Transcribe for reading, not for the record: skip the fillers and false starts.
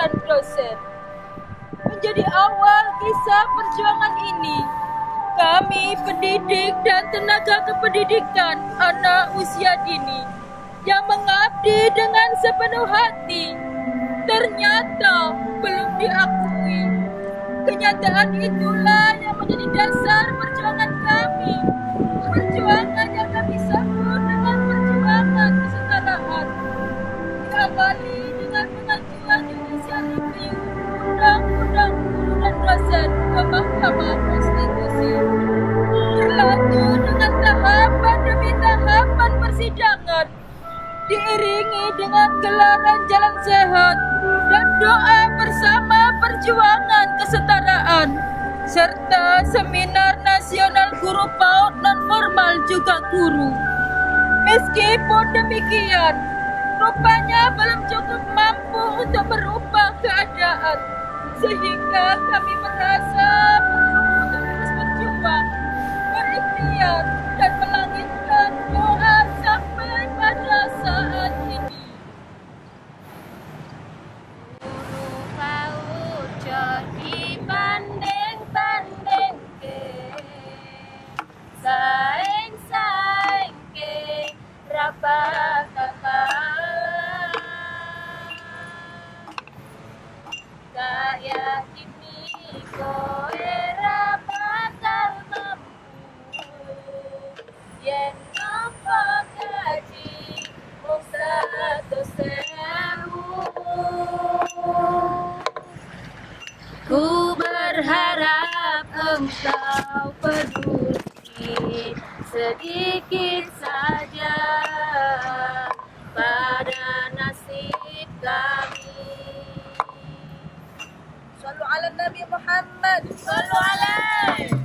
dan dosen. Menjadi awal kisah perjuangan ini, kami pendidik dan tenaga kependidikan anak usia dini yang mengabdi dengan sepenuh hati ternyata belum diakui. Kenyataan itulah yang menjadi dasar perjuangan kami. Perjuangan yang kami sebut dengan perjuangan kesetaraan. Diawali dengan pengajuan judicial review Undang-Undang Guru dan Dosen ke Mahkamah Konstitusi. Berlanjut dengan tahapan demi tahapan persidangan, diiringi dengan gelaran jalan sehat dan doa bersama perjuangan kesetaraan, serta seminar nasional guru PAUD non-formal juga guru. Meskipun demikian, rupanya belum cukup mampu untuk merubah keadaan, sehingga kami merasa perlu untuk terus berjuang, berikhtiar, dan melangitkan doa sampai pada saat ini. Guru PAUD jadi banding-banding ke, saing-saing ke, rapat kepala. Kaya kini kowe bakal mampu, yen nopo gaji mung 100.000. Ku berharap engkau peduli sedikit saja pada nasib kami. Sallu ala Nabi Muhammad. Sallu alaihi.